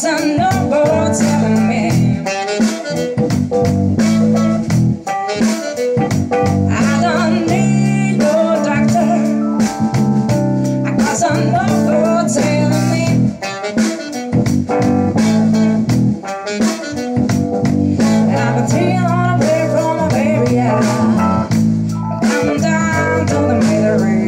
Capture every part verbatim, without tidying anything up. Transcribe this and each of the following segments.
'cause I know what's telling me I don't need no doctor, 'cause I know what's telling me I've been taking on away from my baby, yeah. I'm down to the misery.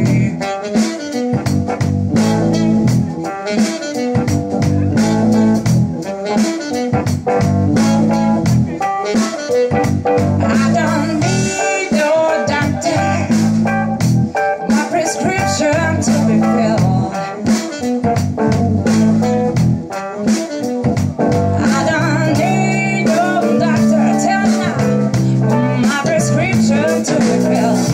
I don't need no doctor, my prescription to be filled. I don't need no doctor, tell me now, my prescription to be filled.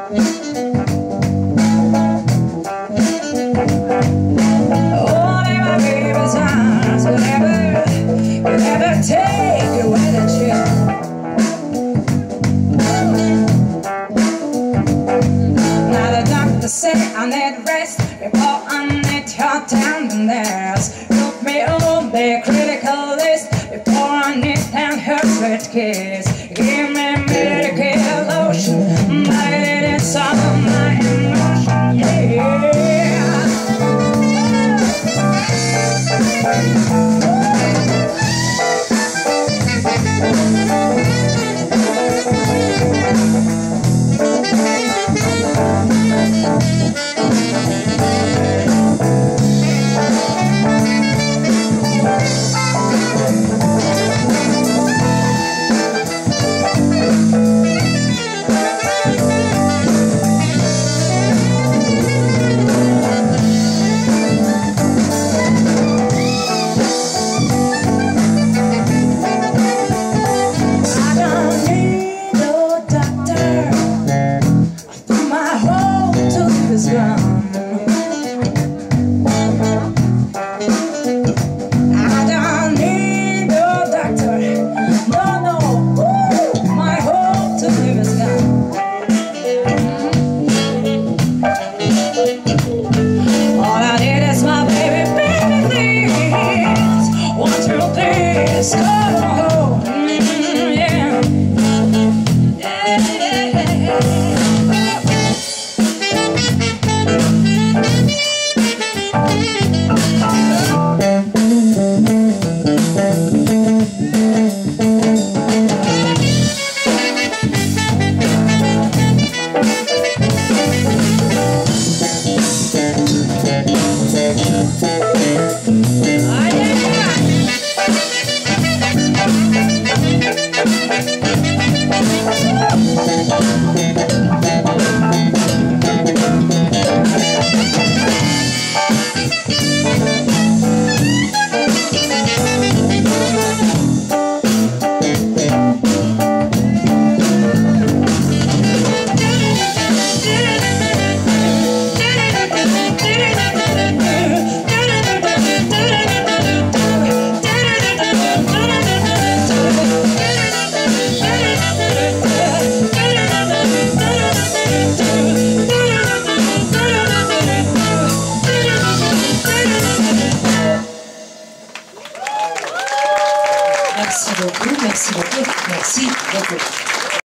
Oh, my baby's arms will never, will never take away the chill. Say I need rest before I need your tenderness. Put me on the critical list before I need that her sweet kiss. Give me medical lotion, my lady, some of my emotion, yeah. Let's go home, mm, yeah. Merci beaucoup, merci beaucoup, merci beaucoup.